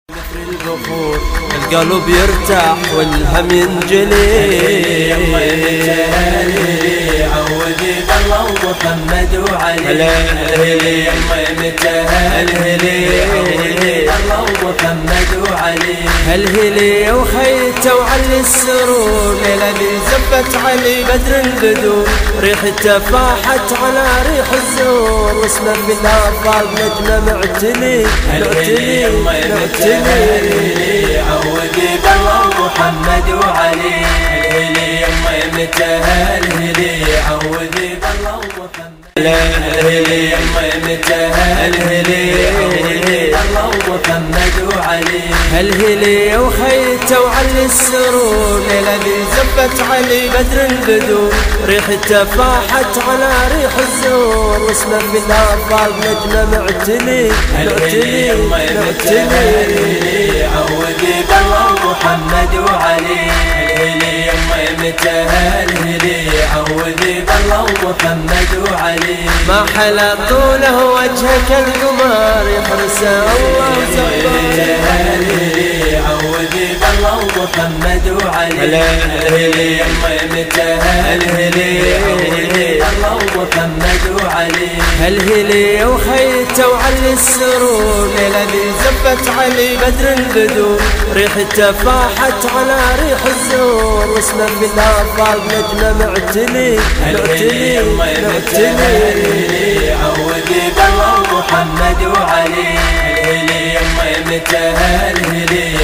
مثل البخور القلب يرتاح والهم ينجلي. عودي بالله ومحمد وعلي الله ومحمد وعلي هالهلي وخيته وعلي السرور ليلة ذي زفت علي بدر البدور ريحته فاحت على ريح الزور واسمه في الآفاق نجمة معتلي معتلي. عودي بالله ومحمد وعلي الهلي عودي بالله ومحمد الهلي الله ومحمد وعلي هالهلي وخيته وعلي السرور ليلة ذي زفت علي بدر البدور ريحته فاحت على ريح الزور واسمه في الآفاق نجمة معتلي معتلي. عودي بالله ومحمد وعلي الهلي عودي بالله ومحمد وعلي ما حلى طوله وجهك القمر يحرسه الله زبار. عودي بالله ومحمد وعلي الهلي الله ومحمد وعلي هالهلي وخيته وعلي السرور ليلة ذي زفت علي بدر البدور ريحته فاحت على ريح الزور واسمه في الآفاق نجمة معتلي معتلي. عودي بالله ومحمد وعلي الهلي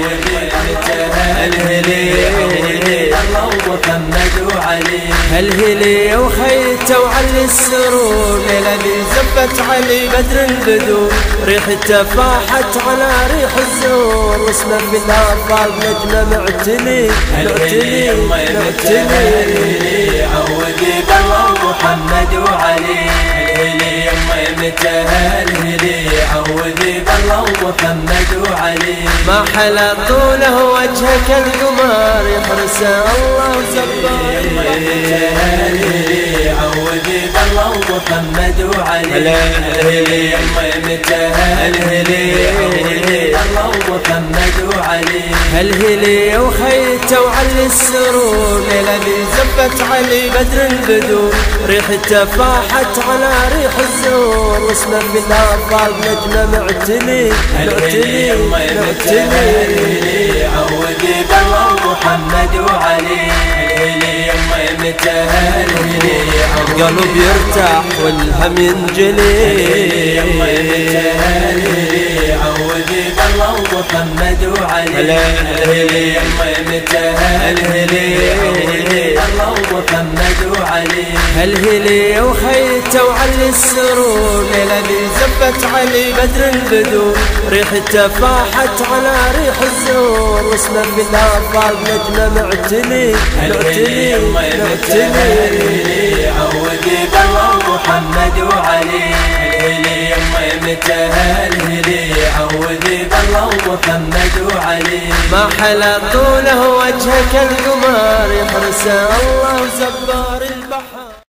الله ومحمد وعلي هالهلي وخيته وعلي السرور ليلة ذي زفت علي بدر البدور ريحته فاحت على ريح الزور واسمه في الآفاق نجمة معتلي معتلي. عودي بالله ومحمد وعلي الهلي عودي بالله ومحمد وعلي ما حلى طوله وجهك القمر يحرسه الله زبار. عودي بالله ومحمد وعلي الهلي الله ومحمد وعلي هالهلي وخيته وعلي السرور ليلة ذي زفت علي بدر البدور ريحته فاحت على ريح الزور واسمه في الآفاق نجمة معتلي معتلي. عودي بالله ومحمد وعلي القلب يرتاح والهم ينجلي. عودي بالله ومحمد وعلي الهلي الله ومحمد وعلي هالهلي وخيته وعلي السرور ليلة ذي زفت علي بدر البدور ريحته فاحت على ريح الزور واسمه في الآفاق نجمة معتلي معتلي. عودي بالله ومحمد وعلي الهلي عودي بالله ومحمد وعلي ما حلى طوله وجهك القمر يحرسه الله زبار البحر.